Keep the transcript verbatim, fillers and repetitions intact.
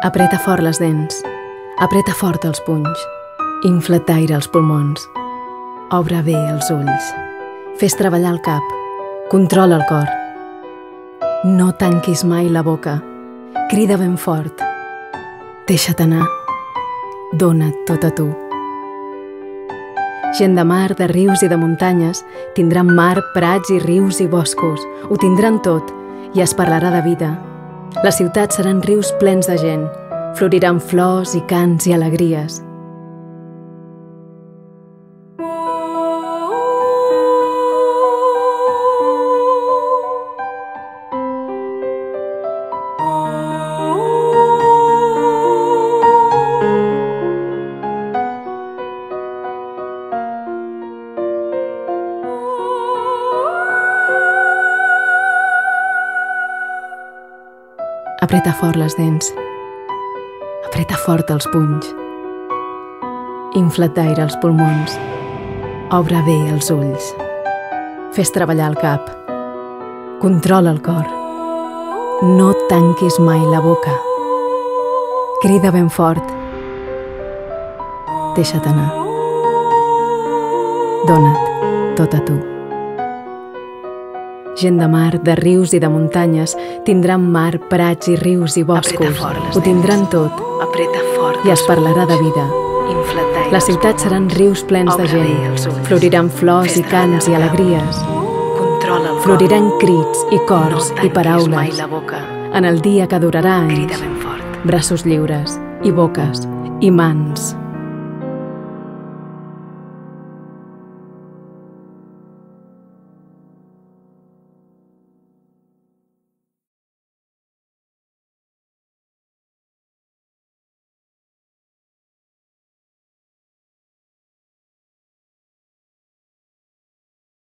Apreta fort les dents, apreta fort els punys, infla't d'aire els pulmons, obre bé els ulls, fes treballar el cap, controla el cor. No tanquis mai la boca, crida ben fort, deixa't anar, dona't tot a tu. Gent de mar, de rius i de muntanyes, tindran mar, prats i rius i boscos, ho tindran tot i es parlarà de vida. Les ciutats seran rius plens de gent, floriran flors i cants i alegries. Apreta fort les dents, apreta fort els punys, infla't d'aire els pulmons, obre bé els ulls, fes treballar el cap, controla el cor, no tanquis mai la boca, crida ben fort, deixa't anar, dona't tot a tu. Gent de mar, de rius i de muntanyes, tindran mar, prats i rius i boscos, ho tindran tot i es parlarà de vida. Les ciutats seran rius plens de gent, floriran flors i cants i alegries, floriran crits i cors i paraules, en el dia que durarà anys, braços lliures i boques i mans